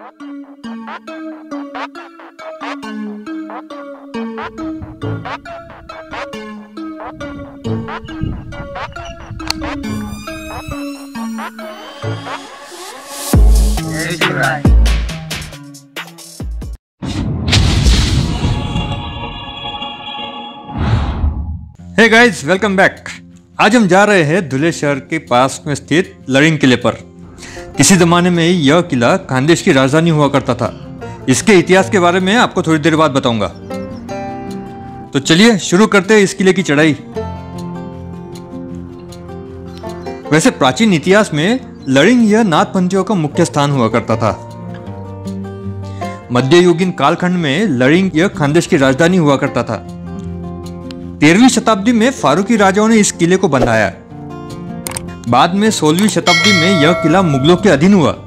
Hey guys, welcome back. आज हम जा रहे हैं धुले शहर के पास में स्थित लरिंग किले पर। किसी जमाने में यह किला खानदेश की राजधानी हुआ करता था। इसके इतिहास के बारे में आपको थोड़ी देर बाद बताऊंगा। तो चलिए शुरू करते हैं इस किले की चढ़ाई। वैसे प्राचीन इतिहास में लरिंग यह नाथपंथियों का मुख्य स्थान हुआ करता था। मध्ययुगीन कालखंड में लरिंग यह खानदेश की राजधानी हुआ करता था। 13वीं शताब्दी में फारूकी राजाओं ने इस किले को बंधाया। बाद में 16वीं शताब्दी में यह किला मुगलों के अधीन हुआ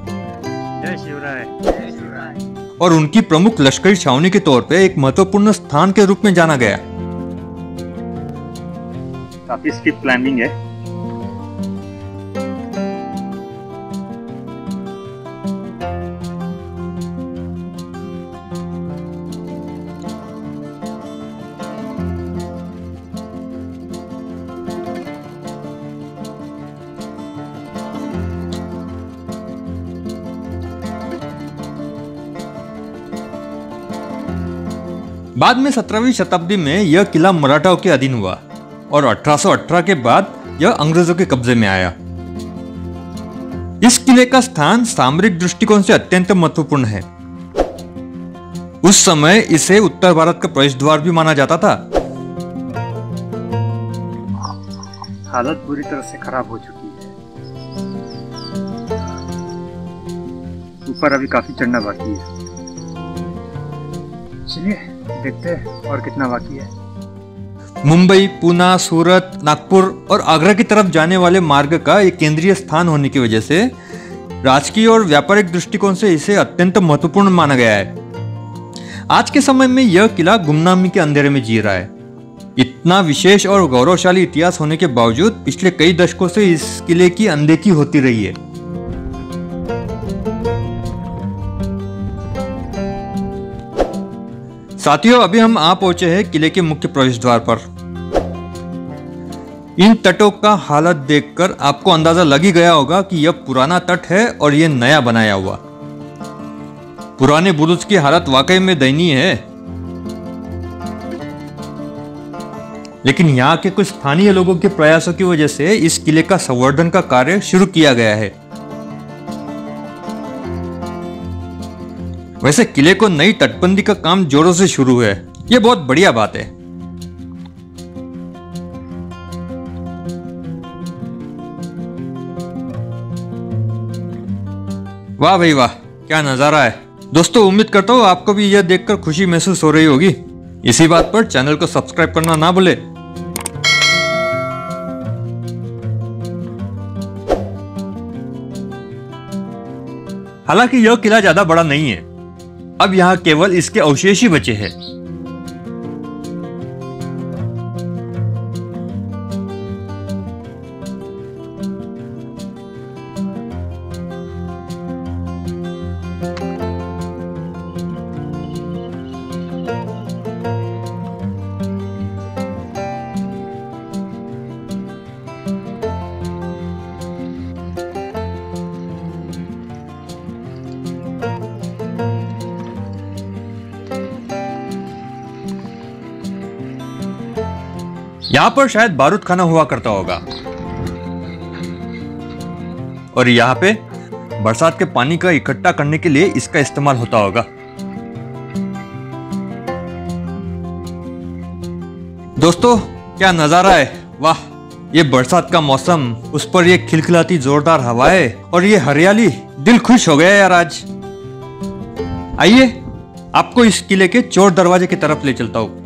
और उनकी प्रमुख लश्करी छावनी के तौर पे एक महत्वपूर्ण स्थान के रूप में जाना गया। काफी इसकी प्लानिंग है। बाद में 17वीं शताब्दी में यह किला मराठाओं के अधीन हुआ और 1818 के बाद यह अंग्रेजों के कब्जे में आया। इस किले का स्थान सामरिक दृष्टिकोण से अत्यंत महत्वपूर्ण है। उस समय इसे उत्तर भारत का प्रवेश द्वार भी माना जाता था। हालत पूरी तरह से खराब हो चुकी है। ऊपर अभी काफी चढ़ना बाकी है। चलिए देखते हैं और कितना बाकी है। मुंबई, पूना, सूरत, नागपुर और आगरा की तरफ जाने वाले मार्ग का एक केंद्रीय स्थान होने की वजह से राजकीय और व्यापारिक दृष्टिकोण से इसे अत्यंत महत्वपूर्ण माना गया है। आज के समय में यह किला गुमनामी के अंधेरे में जी रहा है। इतना विशेष और गौरवशाली इतिहास होने के बावजूद पिछले कई दशकों से इस किले की अनदेखी होती रही है। साथियों, अभी हम आ पहुंचे हैं किले के मुख्य प्रवेश द्वार पर। इन तटों का हालत देखकर आपको अंदाजा लग ही गया होगा कि यह पुराना तट है और यह नया बनाया हुआ। पुराने बुरुज की हालत वाकई में दयनीय है, लेकिन यहाँ के कुछ स्थानीय लोगों के प्रयासों की वजह से इस किले का संवर्धन का कार्य शुरू किया गया है। वैसे किले को नई तटबंदी का काम जोरों से शुरू है। यह बहुत बढ़िया बात है। वाह भाई वाह, क्या नजारा है। दोस्तों, उम्मीद करता हूँ आपको भी यह देखकर खुशी महसूस हो रही होगी। इसी बात पर चैनल को सब्सक्राइब करना ना भूले। हालांकि यह किला ज्यादा बड़ा नहीं है। अब यहाँ केवल इसके अवशेष ही बचे हैं। यहाँ पर शायद बारूद खाना हुआ करता होगा और यहाँ पे बरसात के पानी का इकट्ठा करने के लिए इसका इस्तेमाल होता होगा। दोस्तों, क्या नजारा है। वाह, ये बरसात का मौसम, उस पर ये खिलखिलाती जोरदार हवाएं और ये हरियाली, दिल खुश हो गया यार आज। आइए आपको इस किले के चोर दरवाजे की तरफ ले चलता हूं।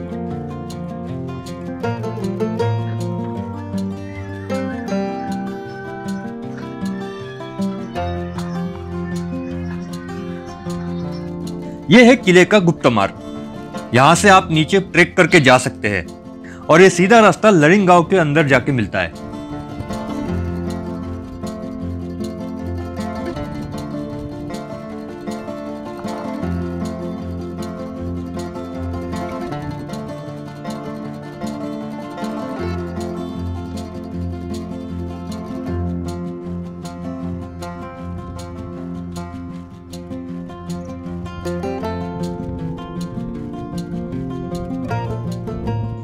यह है किले का गुप्त मार्ग। यहां से आप नीचे ट्रेक करके जा सकते हैं और ये सीधा रास्ता लरिंग गांव के अंदर जाके मिलता है।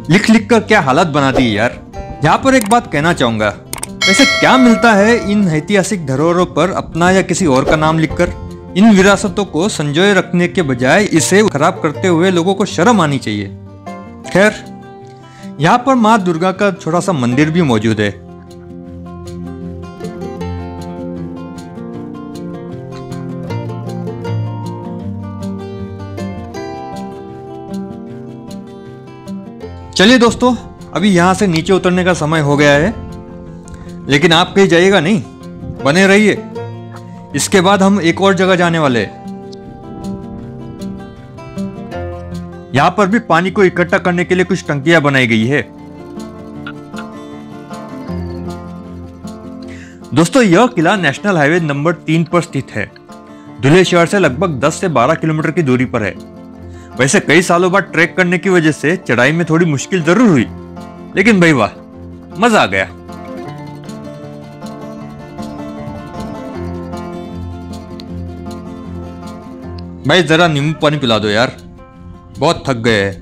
लिख लिख कर क्या हालत बना दी यार। यहाँ पर एक बात कहना चाहूंगा, वैसे क्या मिलता है इन ऐतिहासिक धरोहरों पर अपना या किसी और का नाम लिखकर? इन विरासतों को संजोए रखने के बजाय इसे खराब करते हुए लोगों को शर्म आनी चाहिए। खैर, यहाँ पर माँ दुर्गा का छोटा सा मंदिर भी मौजूद है। चलिए दोस्तों, अभी यहाँ से नीचे उतरने का समय हो गया है, लेकिन आप कहीं जाइएगा नहीं, बने रहिए। इसके बाद हम एक और जगह जाने वाले हैं। यहाँ पर भी पानी को इकट्ठा करने के लिए कुछ टंकियां बनाई गई है। दोस्तों, यह किला नेशनल हाईवे नंबर 3 पर स्थित है। धुले शहर से लगभग 10 से 12 किलोमीटर की दूरी पर है। वैसे कई सालों बाद ट्रैक करने की वजह से चढ़ाई में थोड़ी मुश्किल जरूर हुई, लेकिन भाई वाह, मजा आ गया। भाई जरा नींबू पानी पिला दो यार, बहुत थक गए हैं।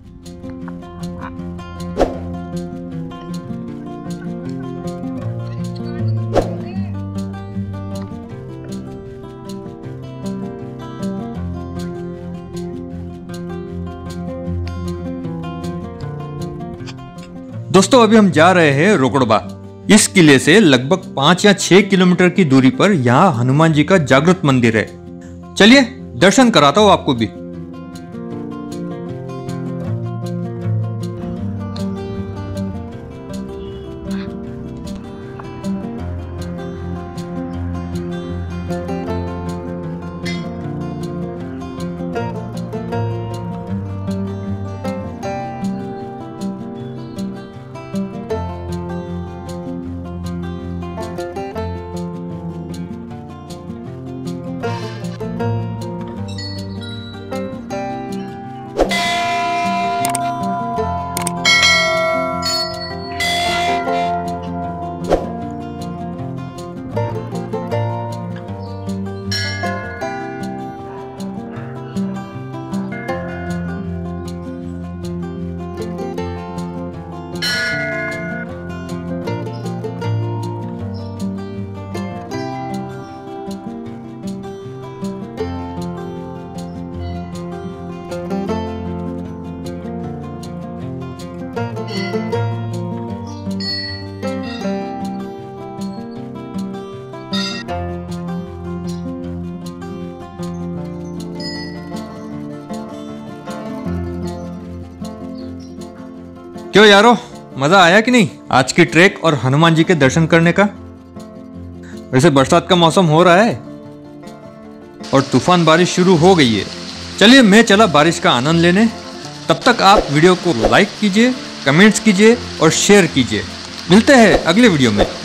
दोस्तों, अभी हम जा रहे हैं रोकड़बा। इस किले से लगभग 5 या 6 किलोमीटर की दूरी पर यहाँ हनुमान जी का जागृत मंदिर है। चलिए दर्शन कराता हूं आपको भी। क्यों यारो, मजा आया कि नहीं आज की ट्रैक और हनुमान जी के दर्शन करने का? वैसे बरसात का मौसम हो रहा है और तूफान बारिश शुरू हो गई है। चलिए मैं चला बारिश का आनंद लेने। तब तक आप वीडियो को लाइक कीजिए, कमेंट्स कीजिए और शेयर कीजिए। मिलते हैं अगले वीडियो में।